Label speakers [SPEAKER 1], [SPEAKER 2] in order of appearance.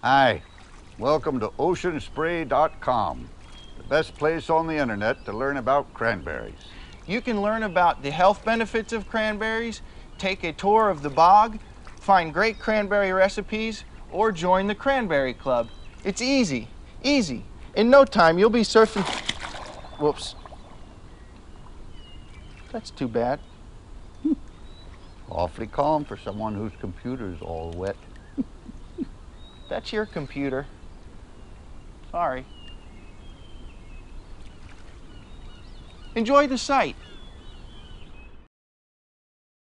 [SPEAKER 1] Hi, welcome to oceanspray.com, the best place on the internet to learn about cranberries.
[SPEAKER 2] You can learn about the health benefits of cranberries, take a tour of the bog, find great cranberry recipes, or join the Cranberry Club. It's easy, easy. In no time, you'll be surfing. Whoops. That's too bad.
[SPEAKER 1] Awfully calm for someone whose computer's all wet.
[SPEAKER 2] That's your computer. Sorry. Enjoy the sight.